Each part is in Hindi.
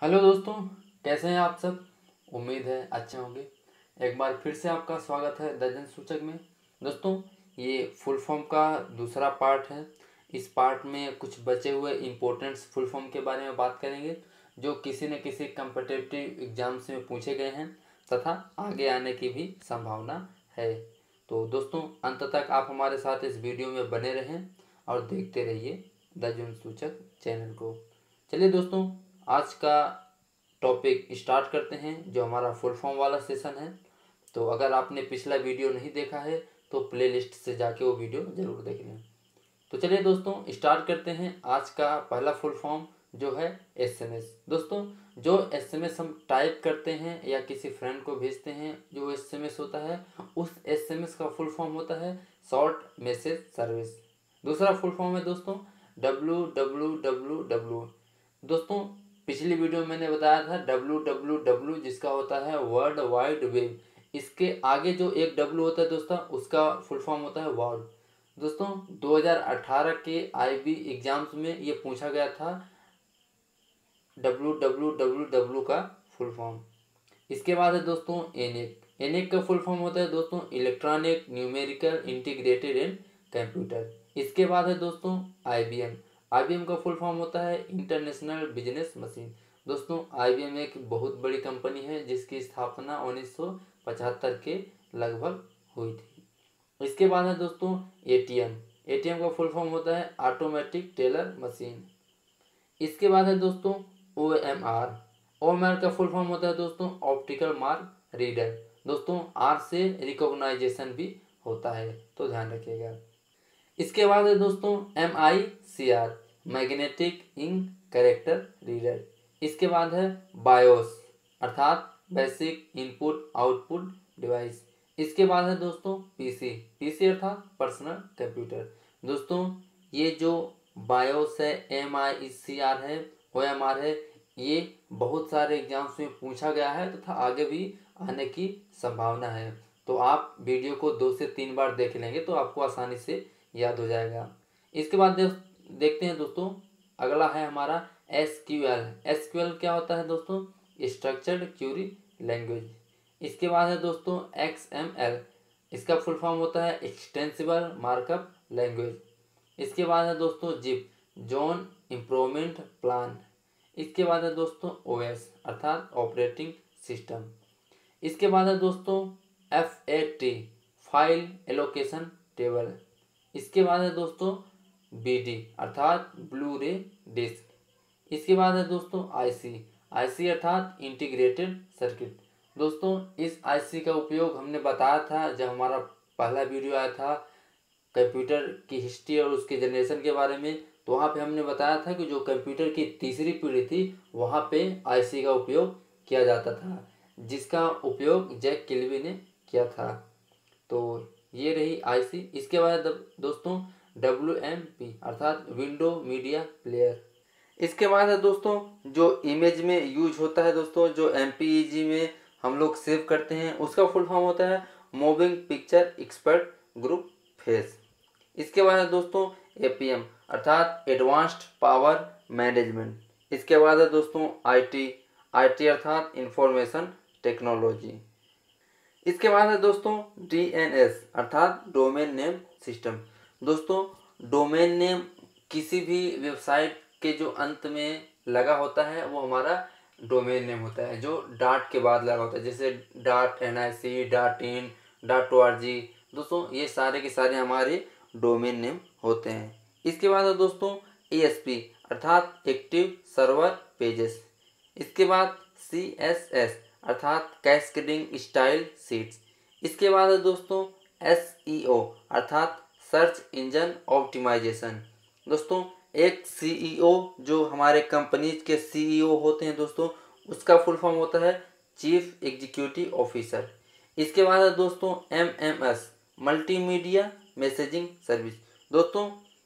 हेलो दोस्तों, कैसे हैं आप सब। उम्मीद है अच्छे होंगे। एक बार फिर से आपका स्वागत है दर्जन सूचक में। दोस्तों, ये फुल फॉर्म का दूसरा पार्ट है। इस पार्ट में कुछ बचे हुए इम्पोर्टेंट्स फुल फॉर्म के बारे में बात करेंगे जो किसी न किसी कम्पिटिटिव एग्जाम्स में पूछे गए हैं तथा आगे आने की भी संभावना है। तो दोस्तों, अंत तक आप हमारे साथ इस वीडियो में बने रहें और देखते रहिए दर्जन सूचक चैनल को। चलिए दोस्तों, आज का टॉपिक स्टार्ट करते हैं जो हमारा फुल फॉर्म वाला सेशन है। तो अगर आपने पिछला वीडियो नहीं देखा है तो प्लेलिस्ट से जाके वो वीडियो ज़रूर देख लें। तो चलिए दोस्तों, स्टार्ट करते हैं आज का पहला फुल फॉर्म जो है एसएमएस। दोस्तों, जो एसएमएस हम टाइप करते हैं या किसी फ्रेंड को भेजते हैं, जो एसएमएस होता है उस एसएमएस का फुल फॉर्म होता है शॉर्ट मैसेज सर्विस। दूसरा फुल फॉर्म है दोस्तों www। दोस्तों, पिछली वीडियो में मैंने बताया था www जिसका होता है वर्ल्ड वाइड वेब। इसके आगे जो एक W होता है दोस्तों, उसका फुल फॉर्म होता है वर्ल्ड। दोस्तों, 2018 के IB एग्जाम्स में ये पूछा गया था www का फुल फॉर्म। इसके बाद है दोस्तों एनेक। एनेक का फुल फॉर्म होता है दोस्तों electronic numerical integrated and computer. इसके बाद है दोस्तों IBM। IBM का फुल फॉर्म होता है इंटरनेशनल बिजनेस मशीन। दोस्तों, IBM एक बहुत बड़ी कंपनी है जिसकी स्थापना 1975 के लगभग हुई थी। इसके बाद है दोस्तों ATM। ATM का फुल फॉर्म होता है ऑटोमेटिक टेलर मशीन। इसके बाद है दोस्तों OMR। OMR का फुल फॉर्म होता है दोस्तों ऑप्टिकल मार्क रीडर। दोस्तों, R से रिकॉग्नाइजेशन भी होता है, तो ध्यान रखिएगा। इसके बाद है दोस्तों MICR magnetic ink character reader. इसके बाद है बायोस अर्थात बेसिक इनपुट आउटपुट डिवाइस। इसके बाद है दोस्तों PC अर्थात पर्सनल कंप्यूटर। दोस्तों, ये जो बायोस है, MICR है, OMR है, ये बहुत सारे एग्जाम्स में पूछा गया है तथा आगे भी आने की संभावना है। तो आप वीडियो को 2 से 3 बार देख लेंगे तो आपको आसानी से याद हो जाएगा। इसके बाद देखते हैं दोस्तों, अगला है हमारा SQL। SQL क्या होता है दोस्तों? Structured query language. इसके बाद है दोस्तों XML। इसका फुल फॉर्म होता है एक्सटेंसिबल मार्कअप लैंग्वेज। इसके बाद है दोस्तों जिप जॉन इम्प्रूवमेंट प्लान। इसके बाद है दोस्तों OS अर्थात ऑपरेटिंग सिस्टम। इसके बाद है दोस्तों FAT फाइल एलोकेशन टेबल। इसके बाद है दोस्तों BD अर्थात ब्लू रे डिस्क। इसके बाद है दोस्तों IC अर्थात इंटीग्रेटेड सर्किट। दोस्तों, इस IC का उपयोग हमने बताया था जब हमारा पहला वीडियो आया था कंप्यूटर की हिस्ट्री और उसके जनरेशन के बारे में। तो वहाँ पे हमने बताया था कि जो कंप्यूटर की तीसरी पीढ़ी थी वहाँ पे IC का उपयोग किया जाता था, जिसका उपयोग जैक किल्वी ने किया था। तो ये रही IC। इसके बाद दोस्तों WMP अर्थात विंडो मीडिया प्लेयर। इसके बाद है दोस्तों जो इमेज में यूज होता है दोस्तों, जो MPEG में हम लोग सेव करते हैं, उसका फुल फॉर्म होता है moving picture expert group face. इसके बाद है दोस्तों APM अर्थात एडवांस्ड पावर मैनेजमेंट। इसके बाद है दोस्तों IT अर्थात इंफॉर्मेशन टेक्नोलॉजी। इसके बाद है दोस्तों DNS अर्थात डोमेन नेम सिस्टम। दोस्तों, डोमेन नेम किसी भी वेबसाइट के जो अंत में लगा होता है वो हमारा डोमेन नेम होता है, जो डॉट के बाद लगा होता है, जैसे .NIC .in .org। दोस्तों, ये सारे के सारे हमारे डोमेन नेम होते हैं। इसके बाद है दोस्तों ASP अर्थात एक्टिव सर्वर पेजेस। इसके बाद CSS अर्थात कैस्केडिंग स्टाइल सीट्स। इसके बाद है दोस्तों SEO अर्थात सर्च इंजन ऑप्टिमाइजेशन। दोस्तों, एक CEO जो हमारे कंपनीज के CEO होते हैं दोस्तों, उसका फुल फॉर्म होता है चीफ एग्जीक्यूटिव ऑफिसर। इसके बाद है दोस्तों MMS मल्टीमीडिया मैसेजिंग सर्विस। दोस्तों,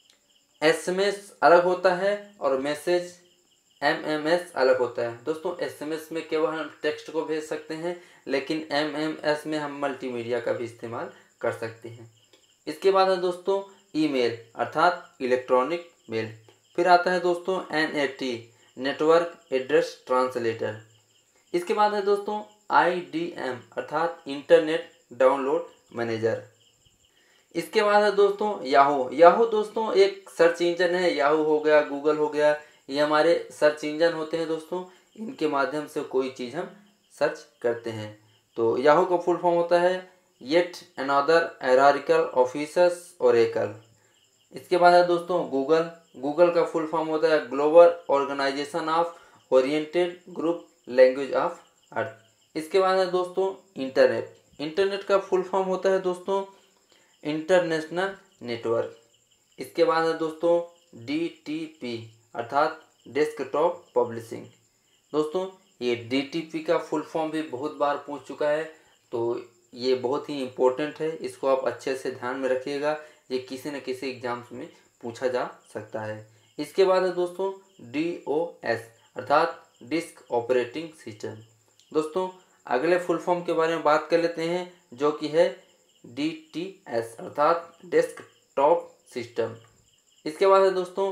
SMS अलग होता है और मैसेज MMS अलग होता है। दोस्तों, SMS में केवल हम टेक्स्ट को भेज सकते हैं, लेकिन MMS में हम मल्टीमीडिया का भी इस्तेमाल कर सकते हैं। इसके बाद है दोस्तों ईमेल अर्थात इलेक्ट्रॉनिक मेल। फिर आता है दोस्तों NAT नेटवर्क एड्रेस ट्रांसलेटर। इसके बाद है दोस्तों IDM अर्थात इंटरनेट डाउनलोड मैनेजर। इसके बाद है दोस्तों याहू दोस्तों एक सर्च इंजन है। याहू हो गया, गूगल हो गया, ये हमारे सर्च इंजन होते हैं दोस्तों। इनके माध्यम से कोई चीज़ हम सर्च करते हैं। तो याहू का फुल फॉर्म होता है yet another hierarchical officers oracle. इसके बाद है दोस्तों गूगल का फुल फॉर्म होता है global organisation of oriented group language of earth. इसके बाद है दोस्तों इंटरनेट का फुल फॉर्म होता है दोस्तों इंटरनेशनल नेटवर्क। इसके बाद है दोस्तों DTP अर्थात डेस्कटॉप पब्लिशिंग। दोस्तों ये DTP का फुल फॉर्म भी बहुत बार पूछ चुका है, तो ये बहुत ही इम्पोर्टेंट है, इसको आप अच्छे से ध्यान में रखिएगा, ये किसी न किसी एग्जाम्स में पूछा जा सकता है। इसके बाद है दोस्तों DOS अर्थात डिस्क ऑपरेटिंग सिस्टम। दोस्तों अगले फुल फॉर्म के बारे में बात कर लेते हैं, जो कि है DTS अर्थात डेस्कटॉप सिस्टम। इसके बाद है दोस्तों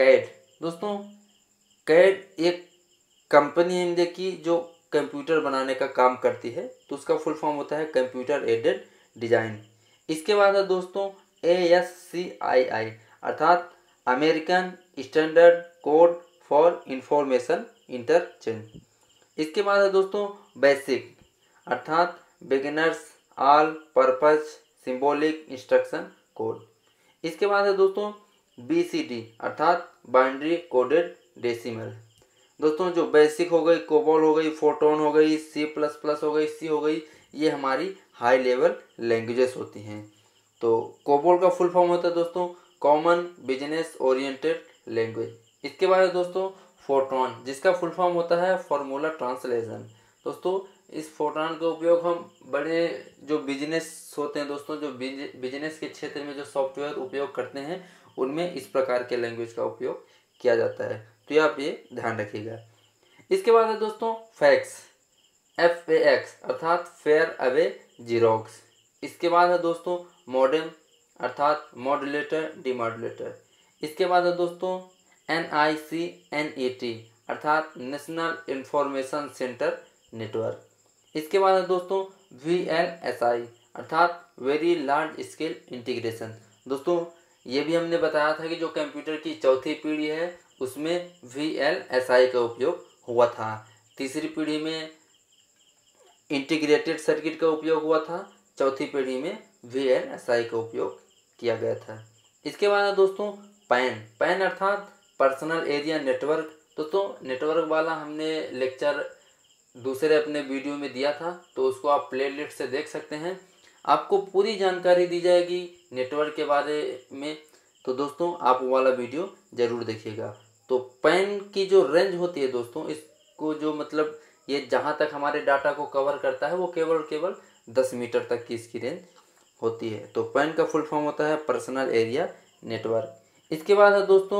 कैड एक कंपनी है इंडिया की जो कंप्यूटर बनाने का काम करती है, तो उसका फुल फॉर्म होता है कंप्यूटर एडेड डिजाइन। इसके बाद है दोस्तों ASCII अर्थात American standard code for information interchange. इसके बाद है दोस्तों बेसिक अर्थात beginners all purpose symbolic instruction code. इसके बाद है दोस्तों BCD अर्थात बाइनरी कोडेड डेसिमल। दोस्तों जो बेसिक हो गई, कोबॉल हो गई, फोटोन हो गई, C++ हो गई, C हो गई, ये हमारी हाई लेवल लैंग्वेजेस होती हैं। तो कोबॉल का फुल फॉर्म होता है दोस्तों कॉमन बिजनेस ओरिएंटेड लैंग्वेज। इसके बाद है दोस्तों फोटोन, जिसका फुल फॉर्म होता है फॉर्मूला ट्रांसलेशन। दोस्तों इस फोटोन का उपयोग हम बड़े जो बिजनेस होते हैं दोस्तों, जो बिजनेस के क्षेत्र में जो सॉफ्टवेयर उपयोग करते हैं, उनमें इस प्रकार के लैंग्वेज का उपयोग किया जाता है, तो आप ये ध्यान रखिएगा। इसके बाद है दोस्तों FAX अर्थात फेयर अवे जीरोक्स। इसके बाद है दोस्तों मॉडेम अर्थात मॉड्यूलेटर डिमॉड्यूलेटर। इसके बाद है दोस्तों NICNET अर्थात नेशनल इंफॉर्मेशन सेंटर नेटवर्क। इसके बाद है दोस्तों VLSI अर्थात वेरी लार्ज स्केल इंटीग्रेशन। दोस्तों ये भी हमने बताया था कि जो कंप्यूटर की चौथी पीढ़ी है उसमें VLSI का उपयोग हुआ था, तीसरी पीढ़ी में इंटीग्रेटेड सर्किट का उपयोग हुआ था, चौथी पीढ़ी में VLSI का उपयोग किया गया था। इसके बाद है दोस्तों पैन अर्थात पर्सनल एरिया नेटवर्क। दोस्तों नेटवर्क वाला हमने लेक्चर दूसरे अपने वीडियो में दिया था, तो उसको आप प्लेलिस्ट से देख सकते हैं, आपको पूरी जानकारी दी जाएगी नेटवर्क के बारे में। तो दोस्तों आप वो वाला वीडियो ज़रूर देखिएगा। तो पैन की जो रेंज होती है दोस्तों, इसको जो मतलब ये जहाँ तक हमारे डाटा को कवर करता है वो केवल 10 मीटर तक की इसकी रेंज होती है। तो पैन का फुल फॉर्म होता है पर्सनल एरिया नेटवर्क। इसके बाद है दोस्तों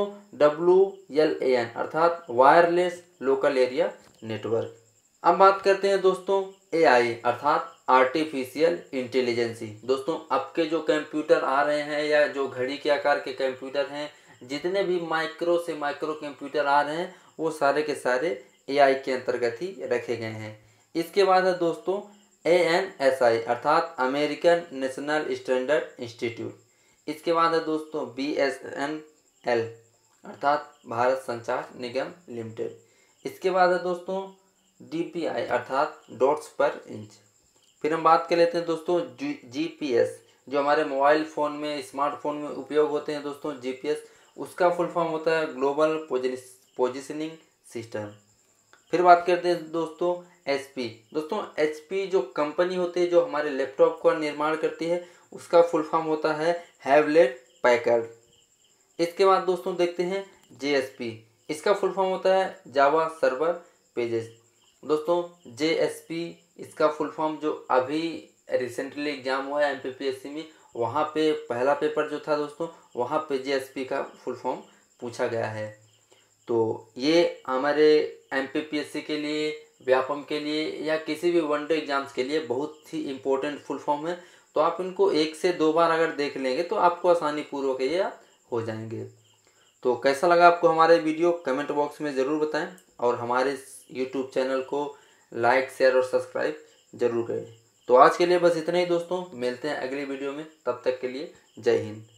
WLAN अर्थात वायरलेस लोकल एरिया नेटवर्क। अब बात करते हैं दोस्तों AI अर्थात आर्टिफिशियल इंटेलिजेंसी। दोस्तों अब के जो कंप्यूटर आ रहे हैं या जो घड़ी के आकार के कंप्यूटर हैं, जितने भी माइक्रो से माइक्रो कंप्यूटर आ रहे हैं, वो सारे के सारे AI के अंतर्गत ही रखे गए हैं। इसके बाद है दोस्तों ANSI अर्थात अमेरिकन नेशनल स्टैंडर्ड इंस्टीट्यूट। इसके बाद है दोस्तों BSNL अर्थात भारत संचार निगम लिमिटेड। इसके बाद है दोस्तों DPI अर्थात डॉट्स पर इंच। फिर हम बात कर लेते हैं दोस्तों GPS, जो हमारे मोबाइल फ़ोन में स्मार्टफोन में उपयोग होते हैं दोस्तों GPS, उसका फुल फॉर्म होता है ग्लोबल पोजिशनिंग सिस्टम। फिर बात करते हैं दोस्तों HP। दोस्तों HP जो कंपनी होती है जो हमारे लैपटॉप का निर्माण करती है, उसका फुल फॉर्म होता है हैवलेट पैकर्ड। इसके बाद दोस्तों देखते हैं JSP, इसका फुल फॉर्म होता है जावा सर्वर पेजेस। दोस्तों JSP इसका फुल फॉर्म जो अभी रिसेंटली एग्जाम हुआ है MPPSC में, वहाँ पे पहला पेपर जो था दोस्तों, वहाँ पे JSP का फुल फॉर्म पूछा गया है। तो ये हमारे MPPSC के लिए, व्यापम के लिए या किसी भी वनडे एग्जाम्स के लिए बहुत ही इम्पोर्टेंट फुल फॉर्म है। तो आप इनको 1 से 2 बार अगर देख लेंगे तो आपको आसानी पूर्वक ये हो जाएंगे। तो कैसा लगा आपको हमारे वीडियो कमेंट बॉक्स में ज़रूर बताएं और हमारे यूट्यूब चैनल को लाइक शेयर और सब्सक्राइब जरूर करें। तो आज के लिए बस इतना ही दोस्तों, मिलते हैं अगली वीडियो में, तब तक के लिए जय हिंद।